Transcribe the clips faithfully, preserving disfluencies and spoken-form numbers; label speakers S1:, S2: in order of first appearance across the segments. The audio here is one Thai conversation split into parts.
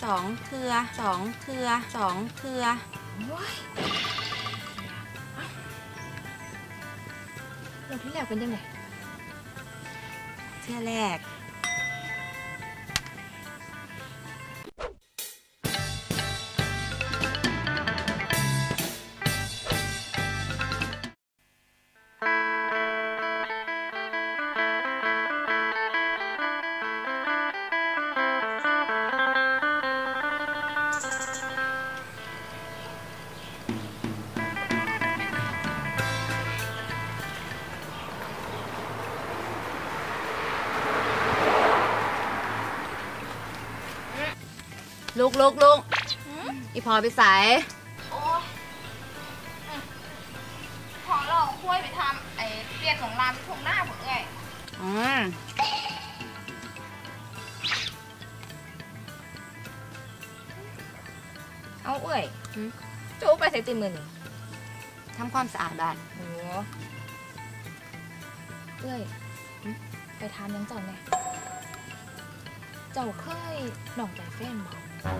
S1: สองเทือสองเทือสองเทือ
S2: เราที่แรกเป็นยังไง
S1: เทือแรกลุกลุกลุกอีพอไปใส่
S2: โอ้พอเราคุยไปทำไอ้เปลี่ยนของรามที่ทงหน้าผมไง
S1: อืม
S2: เอาเอ้ยจูไปใส่ตีมือนี่
S1: ทำความสะอาดบ้าน
S2: โอ้เอ้ยไปทำยังเจ้าไงเจ้าเคยหน่องใจแฟนบอก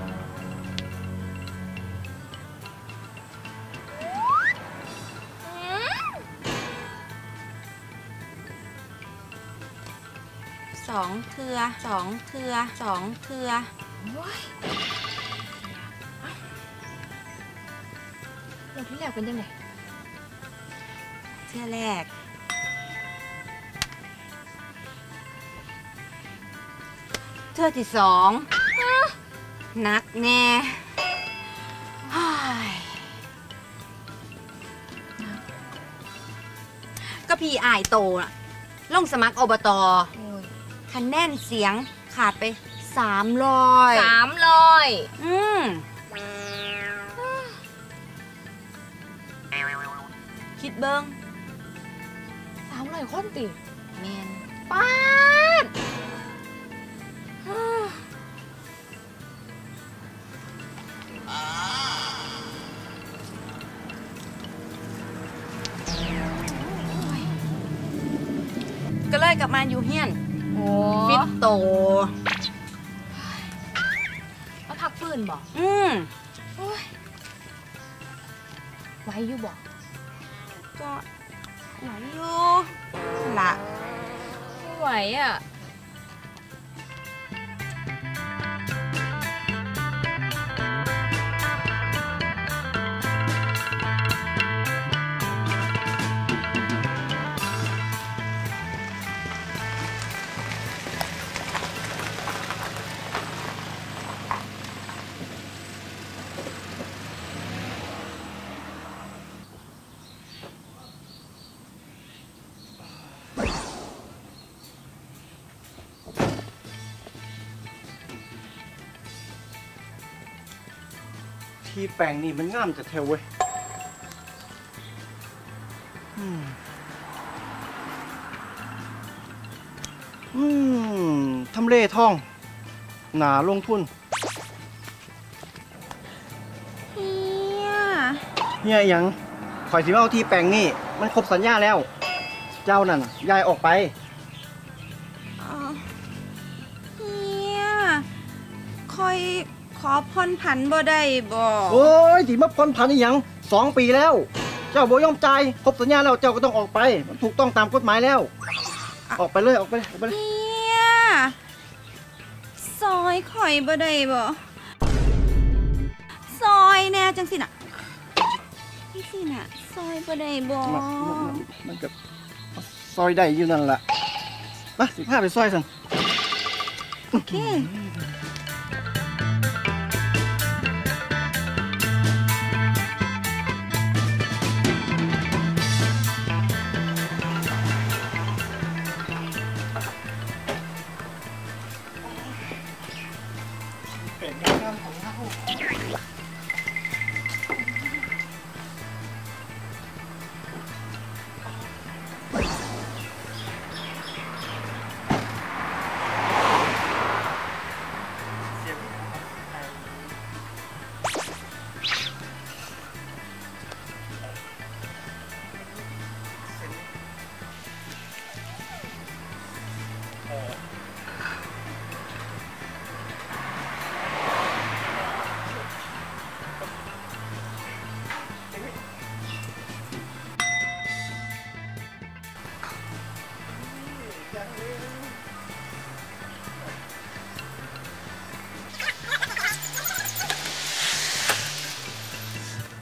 S1: สองเทือสองเทือสองเทือ
S2: เราที่แรกเป็นยังไง
S1: เทือแรกเทือที่สองนักแน่ก็พี่อายโตน่ะลงสมัครอบต.คะแนนเสียงขาดไปสามร้อย
S2: สามร้อย
S1: อืมคิดเบิ้ง
S2: สามร้อยคนติ
S1: เมน
S2: ป้าด
S1: ก็เลยกลับมาอยู่เฮียนฟิตโต
S2: แล้วพักฟื้นบอก
S1: อืม
S2: ไหวอยู่บอก
S1: ก็ไหวอยู่ละ
S2: ไหวอ่ะ
S3: ที่แปลงนี่มันงามจะเทวเว้ยอืมทำเลทองหนาลงทุน
S1: เฮีย
S3: เฮียยังคอยสิว่าเอาที่แปลงนี่มันครบสัญญาแล้ว เจ้านั่นย้ายออกไป
S1: เฮียคอยขอพรผันบ่ได้บ่
S3: โอ้ยที่มาพรผันอีหยังสองปีแล้วเจ้าบ่ยอมจ่ายครบสัญญาแล้วเจ้าก็ต้องออกไปมันถูกต้องตามกฎหมายแล้วออกไปเลยออกไปออกไปเลย
S1: เฮียซอยข่อยบ่ได้บ่ซอยแน่จังสิน่ะจังสิน่ะซอยบ่ได้บ่
S3: มันกับซอยได้อยู่นั่นแหละมาสิพาไปซอยสั่ง
S1: โอเค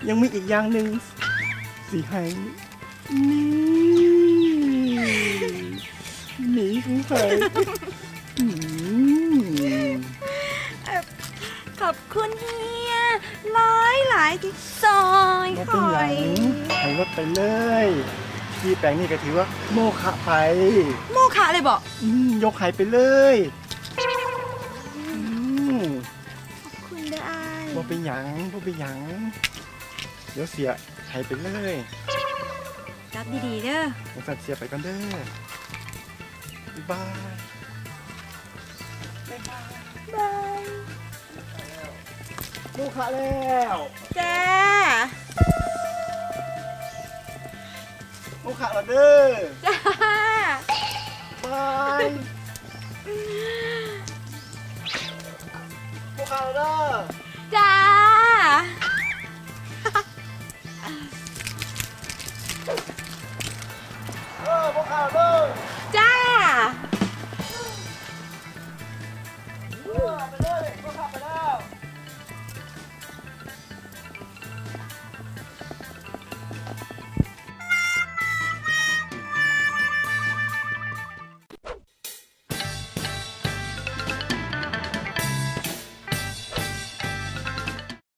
S3: ยังมีอีกอย่างหนึ่งสีให้นี่หนีของใครอืม
S1: ขอบคุณเฮียหลายหลายที่ซอย
S3: มา
S1: ค
S3: เป็น
S1: อ
S3: หยั
S1: ย
S3: งให้รถไปเลยพี่แปลงนี่ก็ถือว่าโมฆะไป
S1: โมคะเลยบอก
S3: อืมยกให้ไปเลยอืม
S1: คุณเด้ออาย
S3: บ่เป็นหยังบ่เป็นหยังเดี๋ยวเสียให้ไปเลย
S1: รับดีๆเด้อ
S3: เดี๋ยวสัตว์เสียไปกันเด้อบ๊ายบาย
S1: บาย
S3: โมฆะแล้ว
S1: จ้า
S3: โมฆะแล้วเด้อ
S1: จ้า
S3: บายโมฆะแล้วเด้อ
S1: จ้า